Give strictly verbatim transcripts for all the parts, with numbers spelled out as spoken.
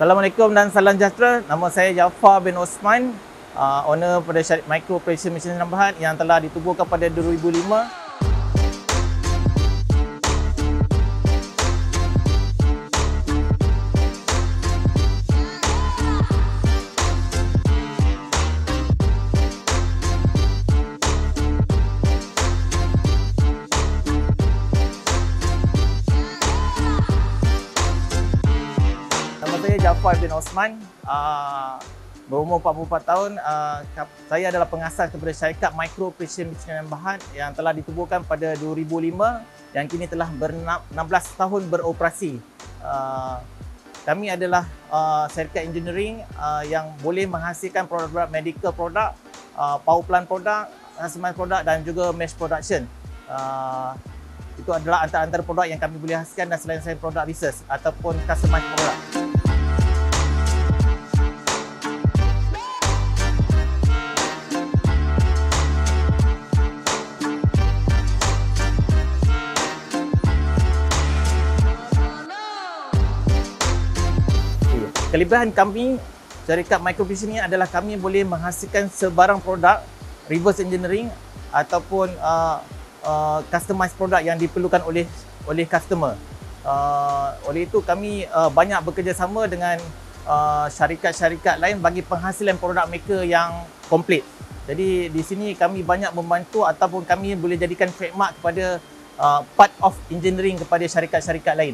Assalamualaikum dan salam sejahtera. Nama saya Jafar bin Osman, uh, owner pada Syarikat Micro Precision Machinery Berhad yang telah ditubuhkan pada dua ribu lima. Saya Jafar bin Osman, uh, berumur empat puluh empat tahun. Uh, saya adalah pengasas kepada Syarikat Micro Precision Machinery Berhad yang telah ditubuhkan pada dua ribu lima yang kini telah enam belas tahun beroperasi. Uh, kami adalah uh, syarikat engineering uh, yang boleh menghasilkan produk-produk medical product, uh, power plant product, customized product dan juga mesh production. Uh, itu adalah antara-antara produk yang kami boleh hasilkan dan selain-selain produk research ataupun customized product. Kelebihan kami, Syarikat Micro Precision ini adalah kami boleh menghasilkan sebarang produk reverse engineering ataupun uh, uh, customized produk yang diperlukan oleh oleh customer. Uh, oleh itu kami uh, banyak bekerjasama dengan uh, syarikat-syarikat lain bagi penghasilan produk mereka yang komplit. Jadi di sini kami banyak membantu ataupun kami boleh jadikan trademark kepada uh, part of engineering kepada syarikat-syarikat lain.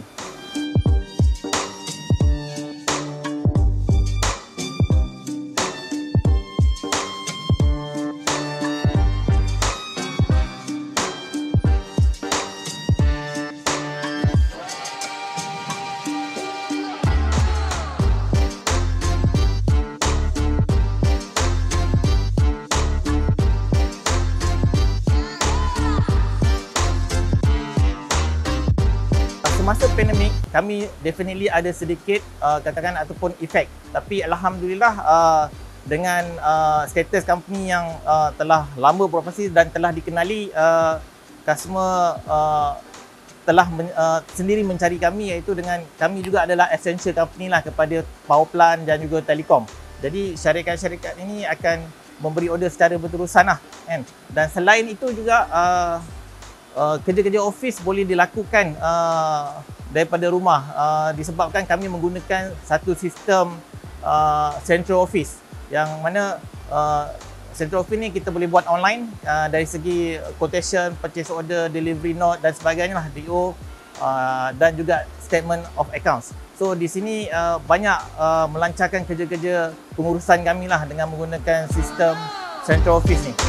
Semasa pandemik, kami definitely ada sedikit uh, katakan ataupun efek. Tapi alhamdulillah uh, dengan uh, status company yang uh, telah lama beroperasi dan telah dikenali, uh, customer uh, telah men, uh, sendiri mencari kami, iaitu dengan kami juga adalah essential company lah kepada power plant dan juga telekom. Jadi syarikat-syarikat ini akan memberi order secara berterusan lah, kan? Dan selain itu juga uh, Uh, kerja-kerja office boleh dilakukan uh, daripada rumah uh, disebabkan kami menggunakan satu sistem uh, central office yang mana uh, central office ni kita boleh buat online uh, dari segi quotation, purchase order, delivery note dan sebagainya lah, D O uh, dan juga statement of accounts. So di sini uh, banyak uh, melancarkan kerja-kerja pengurusan kami lah dengan menggunakan sistem central office ni.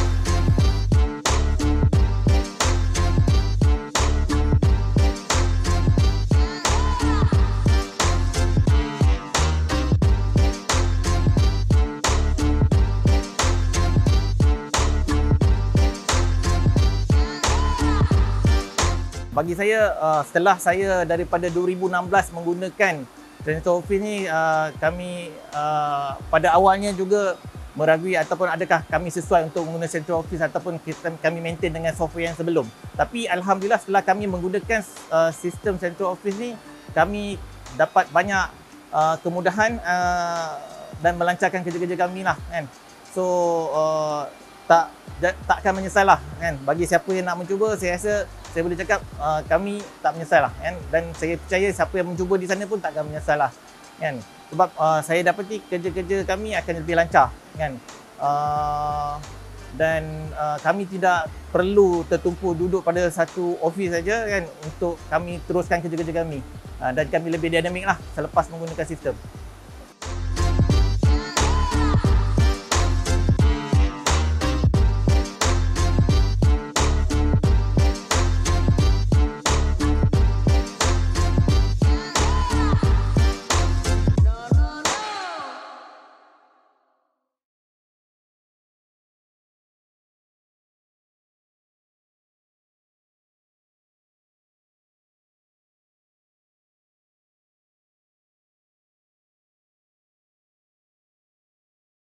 Bagi saya, uh, setelah saya daripada dua ribu enam belas menggunakan Central Office ni, uh, kami uh, pada awalnya juga meragui ataupun adakah kami sesuai untuk menggunakan Central Office ataupun kita, kami maintain dengan software yang sebelum. Tapi alhamdulillah setelah kami menggunakan uh, sistem Central Office ni, kami dapat banyak uh, kemudahan uh, dan melancarkan kerja-kerja kami lah, kan. So uh, tak tak akan menyesal lah, kan. Bagi siapa yang nak mencuba, saya rasa saya boleh cakap uh, kami tak menyesal lah, kan. Dan saya percaya siapa yang mencuba di sana pun tak akan menyesal lah, kan. Sebab uh, saya dapati kerja-kerja kami akan lebih lancar, kan. Uh, dan uh, kami tidak perlu tertumpu duduk pada satu office saja, kan, untuk kami teruskan kerja-kerja kami. Uh, dan kami lebih dinamik lah selepas menggunakan sistem.